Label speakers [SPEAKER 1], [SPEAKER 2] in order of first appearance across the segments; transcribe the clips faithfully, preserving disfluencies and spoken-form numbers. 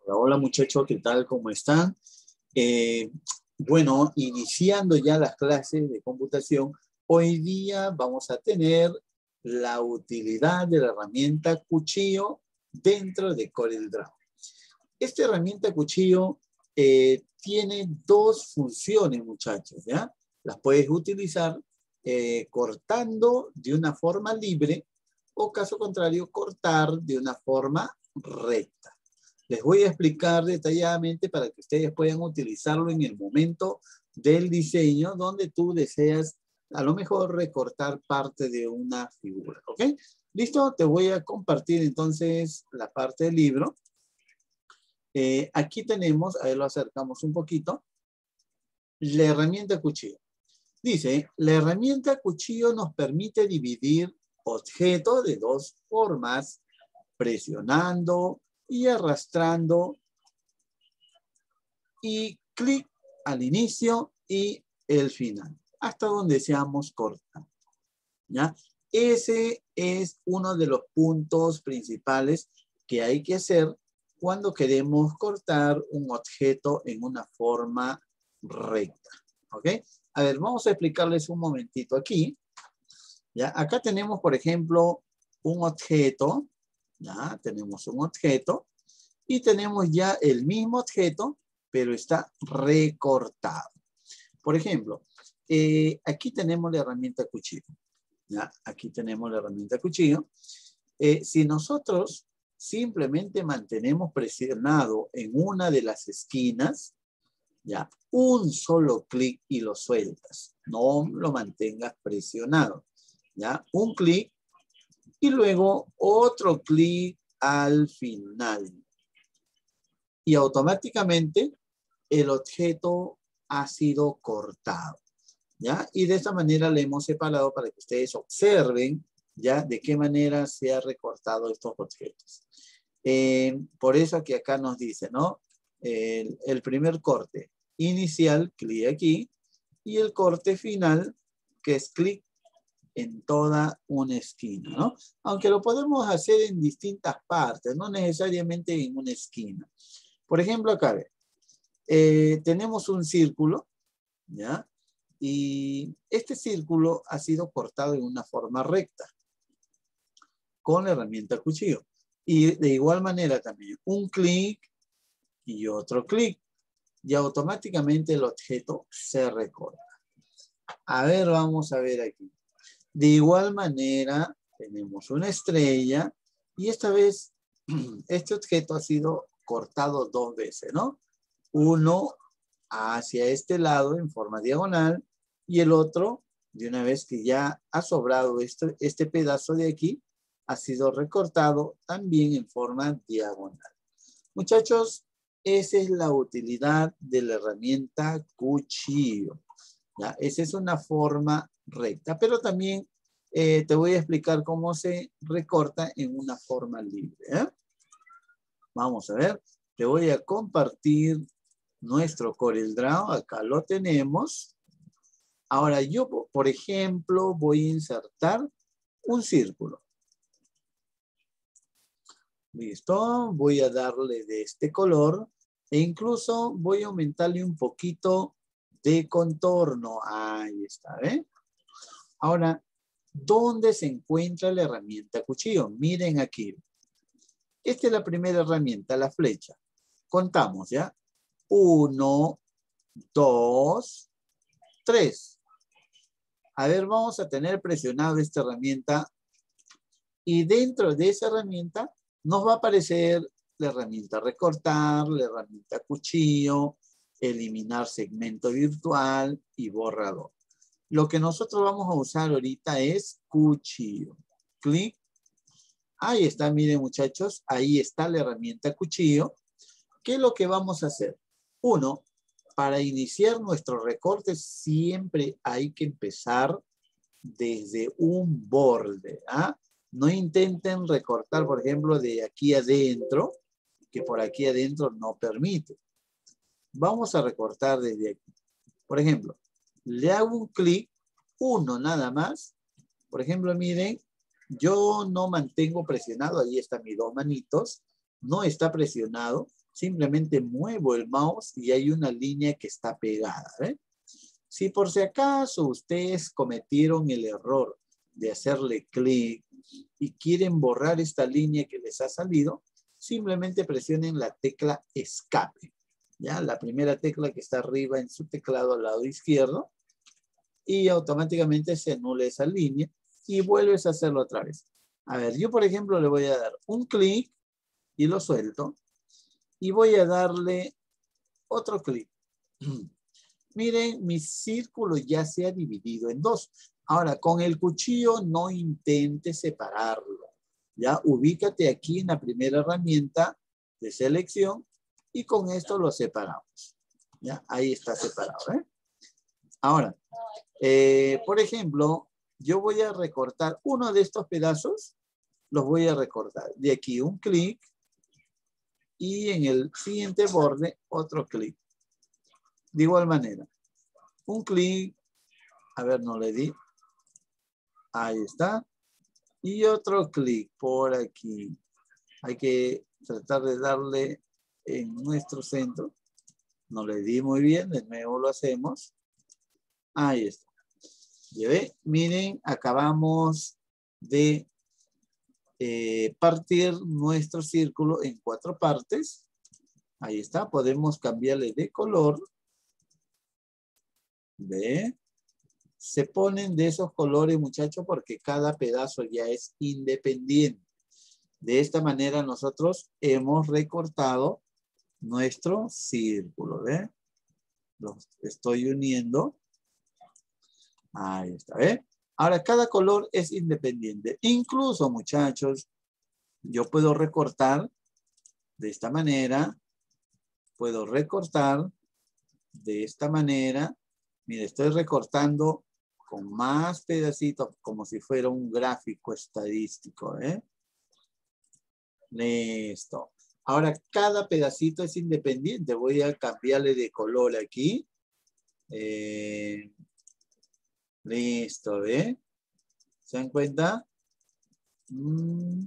[SPEAKER 1] Hola, hola muchachos, ¿qué tal? ¿Cómo están? Eh, bueno, iniciando ya las clases de computación, hoy día vamos a tener la utilidad de la herramienta cuchillo dentro de CorelDRAW. Esta herramienta cuchillo eh, tiene dos funciones, muchachos, ¿ya? Las puedes utilizar eh, cortando de una forma libre o, caso contrario, cortar de una forma recta. Les voy a explicar detalladamente para que ustedes puedan utilizarlo en el momento del diseño donde tú deseas a lo mejor recortar parte de una figura, ¿ok? ¿Listo? Te voy a compartir entonces la parte del libro. Eh, aquí tenemos, ahí lo acercamos un poquito, la herramienta cuchillo. Dice, la herramienta cuchillo nos permite dividir objetos de dos formas, presionando y arrastrando y clic al inicio y el final, hasta donde deseamos cortar, ¿ya? Ese es uno de los puntos principales que hay que hacer cuando queremos cortar un objeto en una forma recta, ¿ok? A ver, vamos a explicarles un momentito aquí, ¿ya? Acá tenemos, por ejemplo, un objeto, ¿ya? Tenemos un objeto y tenemos ya el mismo objeto, pero está recortado. Por ejemplo, eh, aquí tenemos la herramienta cuchillo. ¿Ya? Aquí tenemos la herramienta cuchillo. Eh, si nosotros simplemente mantenemos presionado en una de las esquinas, ¿ya? Un solo clic y lo sueltas. No lo mantengas presionado. ¿Ya? Un clic y luego otro clic al final. Y automáticamente el objeto ha sido cortado, ¿ya? Y de esta manera le hemos separado para que ustedes observen, ¿ya? De qué manera se ha recortado estos objetos. Eh, por eso que acá nos dice, ¿no? El, el primer corte inicial, clic aquí, y el corte final, que es clic en toda una esquina, ¿no? Aunque lo podemos hacer en distintas partes, no necesariamente en una esquina. Por ejemplo, acá, eh, tenemos un círculo, ¿ya? Y este círculo ha sido cortado en una forma recta con la herramienta cuchillo. Y de igual manera también un clic y otro clic. Y automáticamente el objeto se recorta. A ver, vamos a ver aquí. De igual manera tenemos una estrella y esta vez este objeto ha sido cortado dos veces, ¿no? Uno hacia este lado en forma diagonal y el otro, de una vez que ya ha sobrado este, este pedazo de aquí, ha sido recortado también en forma diagonal. Muchachos, esa es la utilidad de la herramienta cuchillo. ¿Ya? Esa es una forma recta, pero también eh, te voy a explicar cómo se recorta en una forma libre. ¿eh? Vamos a ver, te voy a compartir nuestro CorelDRAW, acá lo tenemos. Ahora yo, por ejemplo, voy a insertar un círculo. Listo, voy a darle de este color e incluso voy a aumentarle un poquito de contorno. Ahí está, ¿eh? Ahora, ¿dónde se encuentra la herramienta cuchillo? Miren aquí. Esta es la primera herramienta, la flecha. Contamos, ¿ya? Uno, dos, tres. A ver, vamos a tener presionado esta herramienta y dentro de esa herramienta nos va a aparecer la herramienta recortar, la herramienta cuchillo, eliminar segmento virtual y borrador. Lo que nosotros vamos a usar ahorita es cuchillo. Clic. Ahí está, miren muchachos, ahí está la herramienta cuchillo. ¿Qué es lo que vamos a hacer? Uno, para iniciar nuestro recorte siempre hay que empezar desde un borde. ¿ah? No intenten recortar, por ejemplo, de aquí adentro, que por aquí adentro no permite. Vamos a recortar desde aquí. Por ejemplo, le hago un clic, uno nada más. Por ejemplo, miren, yo no mantengo presionado, ahí están mis dos manitos, no está presionado. Simplemente muevo el mouse y hay una línea que está pegada. ¿eh? Si por si acaso ustedes cometieron el error de hacerle clic y quieren borrar esta línea que les ha salido, simplemente presionen la tecla escape. ¿Ya? La primera tecla que está arriba en su teclado al lado izquierdo. Y automáticamente se anula esa línea y vuelves a hacerlo otra vez. A ver, yo por ejemplo le voy a dar un clic y lo suelto. Y voy a darle otro clic. Miren, mi círculo ya se ha dividido en dos. Ahora, con el cuchillo no intentes separarlo. Ya, ubícate aquí en la primera herramienta de selección y con esto lo separamos. Ya, ahí está separado. ¿eh? Ahora, eh, por ejemplo, yo voy a recortar uno de estos pedazos, los voy a recortar. De aquí un clic. Y en el siguiente borde, otro clic. De igual manera, un clic, a ver, no le di. Ahí está. Y otro clic por aquí. Hay que tratar de darle en nuestro centro. No le di muy bien, de nuevo lo hacemos. Ahí está. ¿Ya ve? Miren, acabamos de eh, partir nuestro círculo en cuatro partes. Ahí está, podemos cambiarle de color. ¿Ve? Se ponen de esos colores, muchachos, porque cada pedazo ya es independiente. De esta manera nosotros hemos recortado nuestro círculo. ¿Ve? Los estoy uniendo. Ahí está, ¿ve? Ahora, cada color es independiente. Incluso, muchachos, yo puedo recortar de esta manera. Puedo recortar de esta manera. Mire, estoy recortando con más pedacitos, como si fuera un gráfico estadístico. ¿eh? Listo. Ahora, cada pedacito es independiente. Voy a cambiarle de color aquí. Eh, listo, ¿ve? ¿Se dan cuenta? Mm.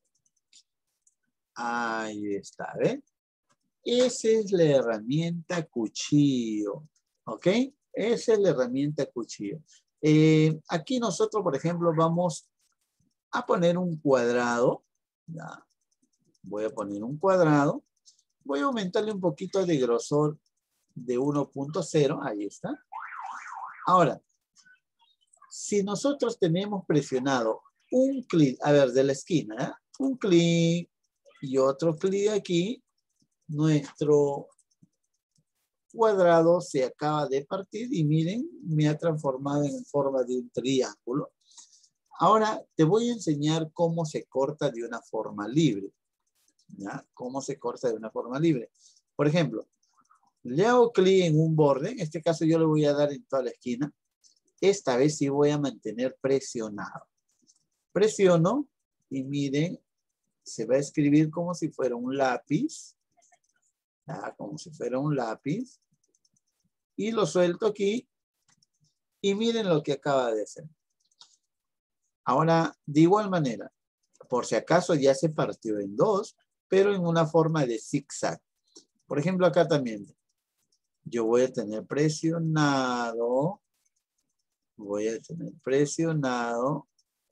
[SPEAKER 1] Ahí está, ¿ve? Esa es la herramienta cuchillo. ¿Ok? Esa es la herramienta cuchillo. Eh, aquí nosotros, por ejemplo, vamos a poner un cuadrado. Ya. Voy a poner un cuadrado. Voy a aumentarle un poquito de grosor de uno punto cero. Ahí está. Ahora, si nosotros tenemos presionado un clic, a ver, de la esquina, ¿eh? un clic y otro clic aquí, nuestro cuadrado se acaba de partir y miren, me ha transformado en forma de un triángulo. Ahora te voy a enseñar cómo se corta de una forma libre. ¿Ya? Cómo se corta de una forma libre. Por ejemplo, le hago clic en un borde. En este caso yo le voy a dar en toda la esquina. Esta vez sí voy a mantener presionado. Presiono y miren, se va a escribir como si fuera un lápiz. ¿Ya? Como si fuera un lápiz. Y lo suelto aquí. Y miren lo que acaba de hacer. Ahora, de igual manera, por si acaso ya se partió en dos, pero en una forma de zigzag. Por ejemplo, acá también. Yo voy a tener presionado. Voy a tener presionado.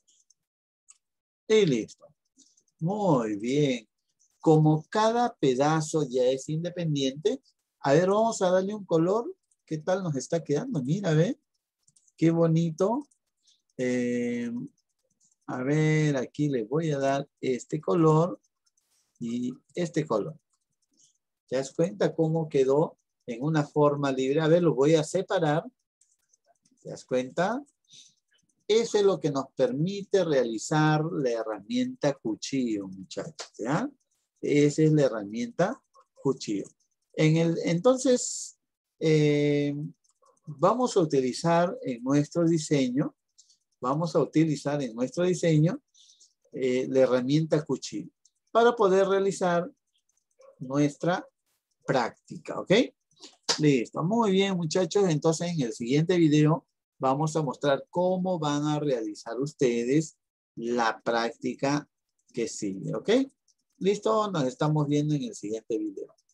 [SPEAKER 1] Y listo. Muy bien. Como cada pedazo ya es independiente, a ver, vamos a darle un color. ¿Qué tal nos está quedando? Mira, ve. Qué bonito. Eh, a ver, aquí le voy a dar este color y este color. ¿Te das cuenta cómo quedó en una forma libre? A ver, lo voy a separar. ¿Te das cuenta? Eso es lo que nos permite realizar la herramienta cuchillo, muchachos. ¿Ya? Esa es la herramienta cuchillo. En el, entonces, eh, vamos a utilizar en nuestro diseño, vamos a utilizar en nuestro diseño eh, la herramienta cuchillo para poder realizar nuestra práctica, ¿ok? Listo, muy bien, muchachos. Entonces, en el siguiente video vamos a mostrar cómo van a realizar ustedes la práctica que sigue, ¿ok? Listo, nos estamos viendo en el siguiente video.